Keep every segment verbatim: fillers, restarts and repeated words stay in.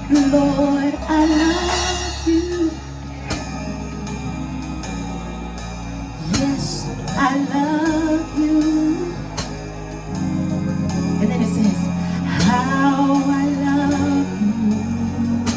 Lord, I love you. Yes, I love you. And then it says, how I love you.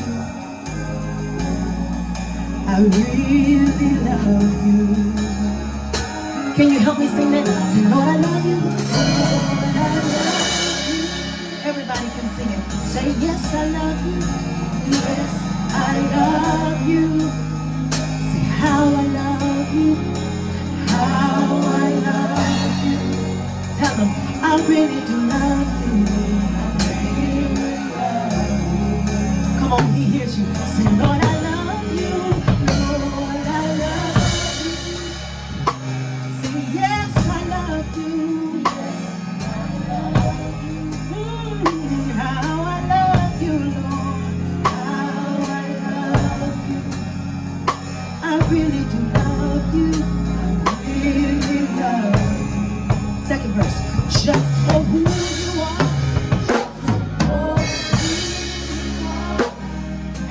I really love you. Can you help me sing that? Say, Lord, I love you. Lord, I love you. Everybody can sing it. Say, yes, I love you. Yes, I love you. Say, how I love you. How I love you. Tell them, I really do love you. I really love you. Come on, he hears you. Say, Lord, I love you. Lord, I love you. Say, yes, I love you. Yes, I love you. Mm, how I love you, Lord. How I love you. I really do love you. I really love you. Second verse. Just for who you are. Just for who you are.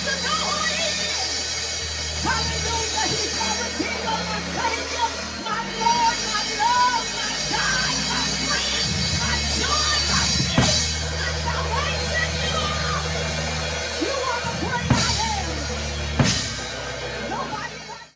to know who he is. Hallelujah. He's our Redeemer, our Savior.